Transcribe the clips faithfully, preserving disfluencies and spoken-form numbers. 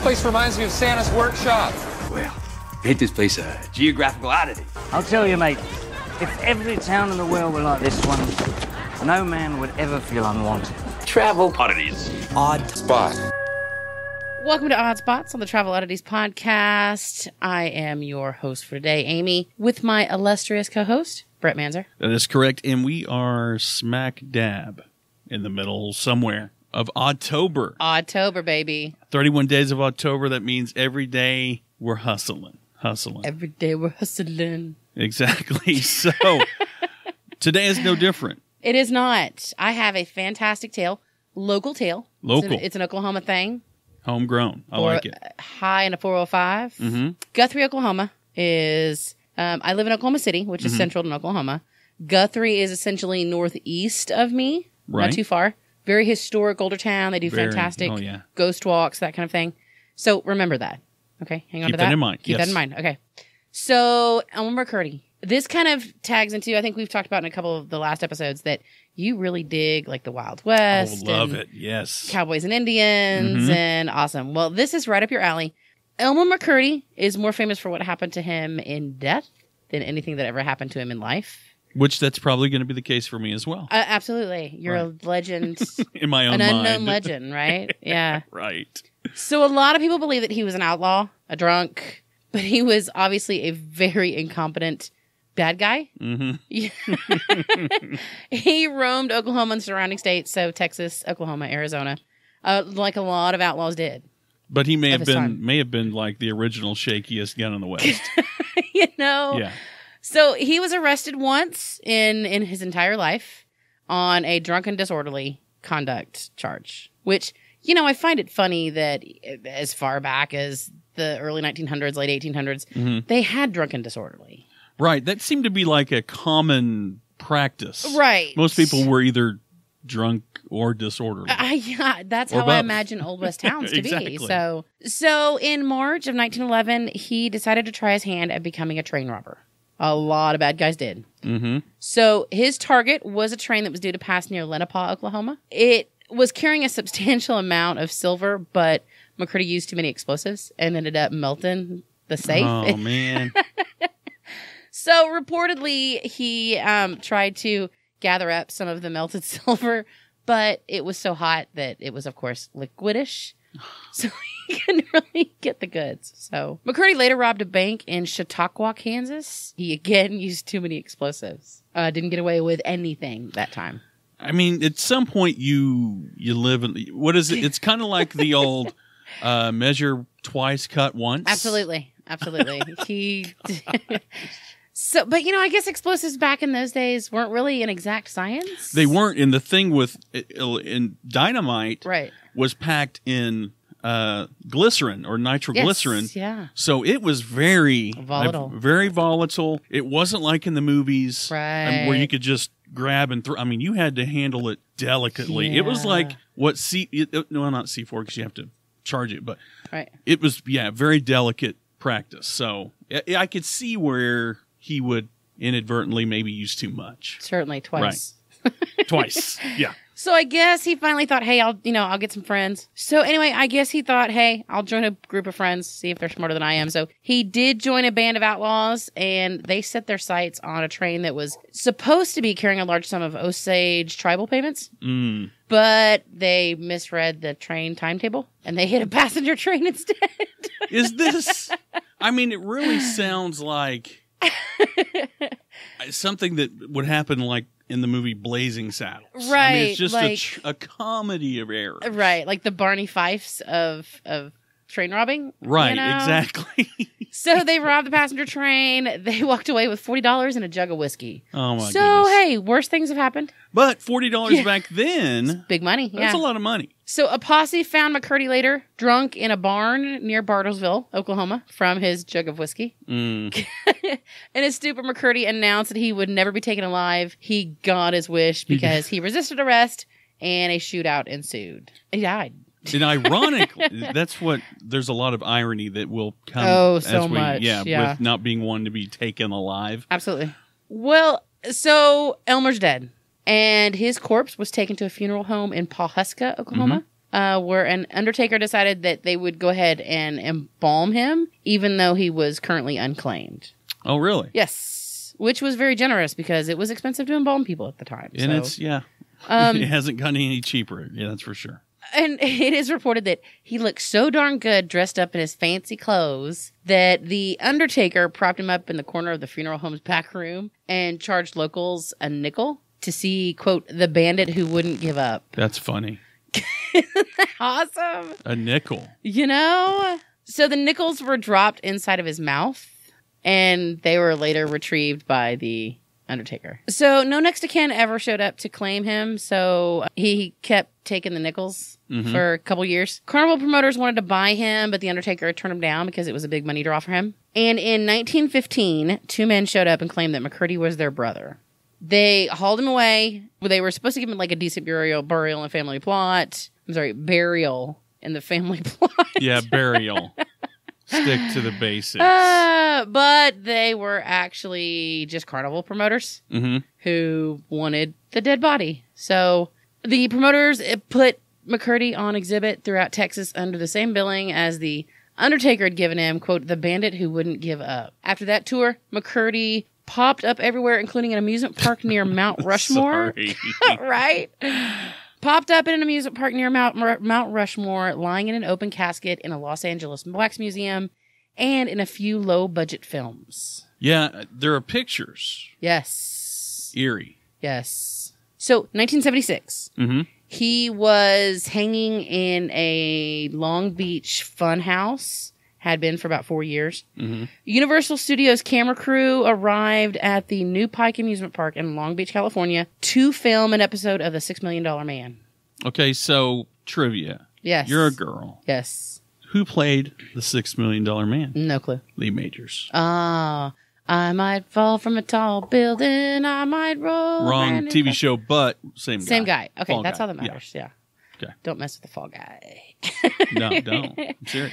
place reminds me of Santa's workshop. Well, ain't this place a geographical oddity? I'll tell you, mate, if every town in the world were like this one, no man would ever feel unwanted. Travel Oddities. Odd Spot. Welcome to Odd Spots on the Travel Oddities Podcast. I am your host for today, Amy, with my illustrious co-host, Brett Manzer. That is correct, and we are smack dab in the middle somewhere of Oddtober. Oddtober, baby. thirty-one days of October, that means every day we're hustling. Hustling. Every day we're hustling. Exactly. So, today is no different. It is not. I have a fantastic tale, local tale. Local. It's an, it's an Oklahoma thing. Homegrown. I Four, like it. High in a four oh five. Mm-hmm. Guthrie, Oklahoma is, um, I live in Oklahoma City, which is mm-hmm. central in Oklahoma. Guthrie is essentially northeast of me, right. Not too far. Very historic older town. They do Very, fantastic oh, yeah. ghost walks, that kind of thing. So remember that. Okay, hang on Keep to that. that in mind. Keep yes. that in mind. Okay. So Elmer McCurdy. This kind of tags into, I think we've talked about in a couple of the last episodes, that you really dig like the Wild West. Oh, love and it. Yes. Cowboys and Indians Mm-hmm. and awesome. Well, this is right up your alley. Elmer McCurdy is more famous for what happened to him in death than anything that ever happened to him in life. Which that's probably going to be the case for me as well. Uh, absolutely. You're Right. a legend. In my own an mind. unknown legend, right? Yeah. Right. So a lot of people believe that he was an outlaw, a drunk, but he was obviously a very incompetent bad guy. Mm-hmm. He roamed Oklahoma and surrounding states, so Texas, Oklahoma, Arizona, uh, like a lot of outlaws did. But he may Of have his been time. may have been like the original shakiest gun in the West. You know? Yeah. So he was arrested once in, in his entire life on a drunken disorderly conduct charge, which, you know, I find it funny that as far back as the early nineteen hundreds, late eighteen hundreds, Mm-hmm. they had drunken disorderly. Right. That seemed to be like a common practice. Right. Most people were either drunk or disorderly. I, yeah, that's Or how I both. imagine Old West towns to Exactly. be. So, so in March of nineteen eleven, he decided to try his hand at becoming a train robber. A lot of bad guys did. Mm-hmm. So his target was a train that was due to pass near Lenapaw, Oklahoma. It was carrying a substantial amount of silver, but McCurdy used too many explosives and ended up melting the safe. Oh, man. So reportedly, he um, tried to gather up some of the melted silver, but it was so hot that it was, of course, liquidish. So he couldn't really get the goods. So McCurdy later robbed a bank in Chautauqua, Kansas. He again used too many explosives. Uh, didn't get away with anything that time. I mean, at some point you you live in what is it? It's kind of like the old uh, measure twice, cut once. Absolutely, absolutely. he. So, but you know, I guess explosives back in those days weren't really an exact science. They weren't. And the thing with in dynamite right. was packed in uh, glycerin or nitroglycerin. Yes, yeah. So it was very Volatile. uh, very volatile. It wasn't like in the movies Right. um, where you could just grab and throw. I mean, you had to handle it delicately. It was Yeah. like what C, it, no, not C four because you have to charge it, but Right. it was, yeah, very delicate practice. So I, I could see where he would inadvertently maybe use too much. Certainly twice. Twice. Yeah. So I guess he finally thought, hey, I'll, you know, I'll get some friends. So anyway, I guess he thought, hey, I'll join a group of friends, see if they're smarter than I am. So he did join a band of outlaws, and they set their sights on a train that was supposed to be carrying a large sum of Osage tribal payments, Mm. but they misread the train timetable, and they hit a passenger train instead. Is this, I mean, it really sounds like something that would happen like in the movie Blazing Saddles. I mean, Right, it's just like- a, tr- a comedy of errors. Right, like the Barney Fifes of of train robbing. Right, you know? exactly. So they robbed the passenger train. They walked away with forty dollars and a jug of whiskey. Oh, my so, goodness. hey, worse things have happened. But forty dollars Yeah. back then, Big money. that's yeah. a lot of money. So a posse found McCurdy later, drunk in a barn near Bartlesville, Oklahoma, from his jug of whiskey. Mm. In his stupor, McCurdy announced that he would never be taken alive. He got his wish because he resisted arrest and a shootout ensued. He died. And ironically, that's what, there's a lot of irony that will come Oh, so as we, much, yeah, yeah. with not being one to be taken alive. Absolutely. Well, so Elmer's dead, and his corpse was taken to a funeral home in Pawhuska, Oklahoma. uh, where an undertaker decided that they would go ahead and embalm him, even though he was currently unclaimed. Oh, really? Yes, which was very generous because it was expensive to embalm people at the time. And so. it's, yeah, Um, it hasn't gotten any cheaper. Yeah, that's for sure. And it is reported that he looked so darn good dressed up in his fancy clothes that the undertaker propped him up in the corner of the funeral home's back room and charged locals a nickel to see, quote, the bandit who wouldn't give up. That's funny. Isn't that awesome? A nickel. You know? So the nickels were dropped inside of his mouth, and they were later retrieved by the undertaker. So no next of kin ever showed up to claim him, so he kept taking the nickels mm-hmm. for a couple years. Carnival promoters wanted to buy him, but the undertaker turned him down because it was a big money draw for him. And in nineteen fifteen, two men showed up and claimed that McCurdy was their brother. They hauled him away. They were supposed to give him like a decent burial, burial and family plot. I'm sorry, burial in the family plot. Yeah, burial. Stick to the basics. Uh, but they were actually just carnival promoters mm-hmm. who wanted the dead body. So the promoters put McCurdy on exhibit throughout Texas under the same billing as the Undertaker had given him, quote, the bandit who wouldn't give up. After that tour, McCurdy popped up everywhere, including an amusement park near Mount Rushmore. Right? Popped up in an amusement park near Mount, Mount Rushmore, lying in an open casket in a Los Angeles wax museum, and in a few low-budget films. Yeah, there are pictures. Yes. Eerie. Yes. So, nineteen seventy-six. Mm-hmm. He was hanging in a Long Beach fun house. Had been for about four years. Mm-hmm. Universal Studios camera crew arrived at the New Pike Amusement Park in Long Beach, California, to film an episode of The Six Million Dollar Man. Okay, so trivia. Yes. You're a girl. Yes. Who played the Six Million Dollar Man? No clue. Lee Majors. Ah, I might fall from a tall building. I might roll. Wrong T V show, but same guy. Same guy. Okay, Fall that's guy. all that matters. Yeah. Okay. Don't mess with the fall guy. No, don't. I'm serious.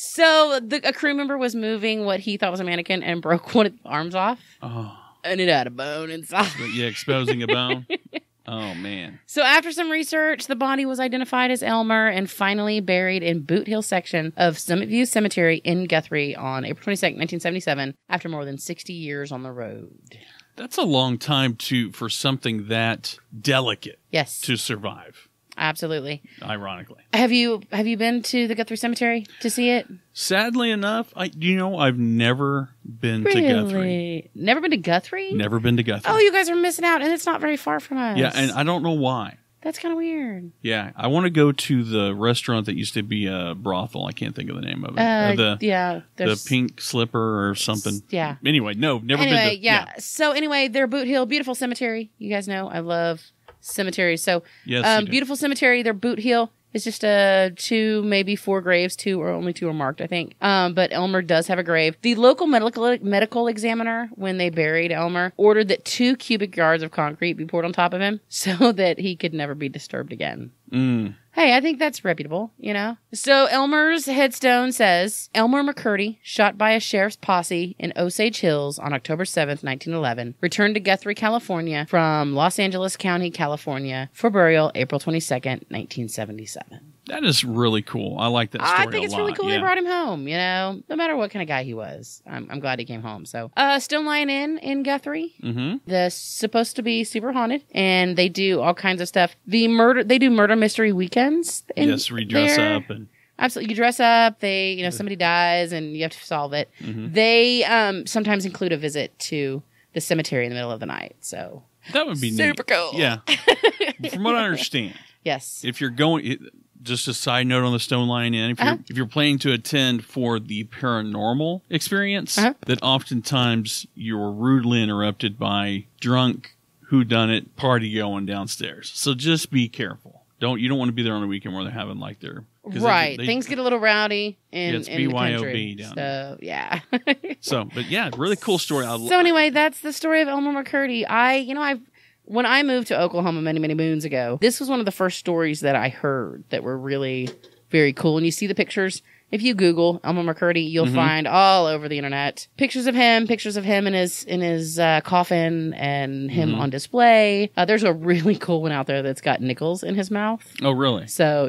So the, a crew member was moving what he thought was a mannequin and broke one of the arms off. Oh. And it had a bone inside. Yeah, exposing a bone. Oh, man. So after some research, the body was identified as Elmer and finally buried in Boot Hill section of Summit View Cemetery in Guthrie on April twenty-second, nineteen seventy-seven, after more than sixty years on the road. That's a long time to for something that delicate. Yes. To survive. Absolutely. Ironically. Have you have you been to the Guthrie Cemetery to see it? Sadly enough, I you know, I've never been really? to Guthrie. Never been to Guthrie? Never been to Guthrie. Oh, you guys are missing out, and it's not very far from us. Yeah, and I don't know why. That's kind of weird. Yeah, I want to go to the restaurant that used to be a brothel. I can't think of the name of it. Uh, uh, the, yeah. The Pink Slipper or something. Yeah. Anyway, no, never anyway, been to. yeah. yeah. So anyway, they're Boot Hill, beautiful cemetery. You guys know I love cemeteries. So yes, um, beautiful cemetery. They're Boot Hill. It's just uh, two, maybe four graves. Two or only two are marked, I think. Um, but Elmer does have a grave. The local medical medical examiner, when they buried Elmer, ordered that two cubic yards of concrete be poured on top of him so that he could never be disturbed again. Mm. Hey, I think that's reputable, you know? So Elmer's headstone says, Elmer McCurdy, shot by a sheriff's posse in Osage Hills on October seventh, nineteen eleven, returned to Guthrie, California from Los Angeles County, California, for burial April twenty-second, nineteen seventy-seven. That is really cool. I like that story a lot. I think it's really cool yeah. they brought him home, you know? No matter what kind of guy he was. I'm, I'm glad he came home. So, uh, Stone Lion Inn in Guthrie. Mm-hmm. They're supposed to be super haunted, and they do all kinds of stuff. The murder, they do murder mystery weekends. In yes, we dress there. up and absolutely. You dress up. They, you know, somebody dies, and you have to solve it. Mm-hmm. They um, sometimes include a visit to the cemetery in the middle of the night. So that would be super neat. cool. Yeah. From what I understand, yes. if you're going, just a side note on the Stone Lion Inn, if you're Uh-huh. if you're planning to attend for the paranormal experience, Uh-huh. that oftentimes you're rudely interrupted by drunk whodunit party going downstairs. So just be careful. Don't you don't want to be there on a weekend where they're having like their right. They, they, Things get a little rowdy in, yeah, it's in the B Y O B country. down so yeah. So, but yeah, really cool story. I, So anyway, that's the story of Elmer McCurdy. I, you know, I've when I moved to Oklahoma many, many moons ago, this was one of the first stories that I heard that were really very cool. And you see the pictures. If you Google Elmer McCurdy, you'll Mm-hmm. find all over the internet pictures of him, pictures of him in his in his uh, coffin, and him Mm-hmm. on display. Uh, there's a really cool one out there that's got nickels in his mouth. Oh, really? So yeah,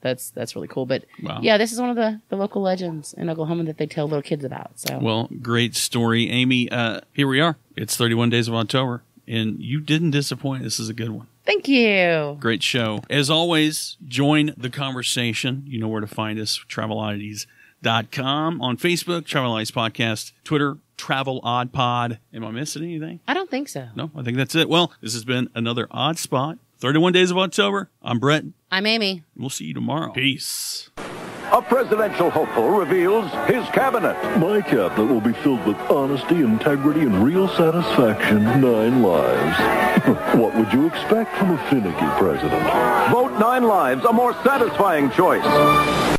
that's that's really cool. But Wow. yeah, this is one of the, the local legends in Oklahoma that they tell little kids about. So Well, great story. Amy, uh, here we are. It's thirty-one Days of October, and you didn't disappoint. This is a good one. thank you. Great show. As always, join the conversation. You know where to find us, travel oddities dot com. On Facebook, Travel Oddities Podcast. Twitter, Travel Odd Pod. Am I missing anything? I don't think so. No, I think that's it. Well, this has been another Odd Spot. thirty-one Days of October. I'm Brett. I'm Amy. We'll see you tomorrow. Peace. A presidential hopeful reveals his cabinet. My cabinet will be filled with honesty, integrity, and real satisfaction. Nine lives. What would you expect from a finicky president? Vote Nine Lives, a more satisfying choice.